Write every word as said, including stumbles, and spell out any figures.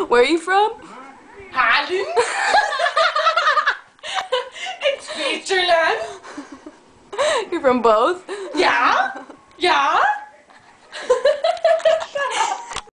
Where are you from? Holland. It's Switzerland. You're from both? Yeah.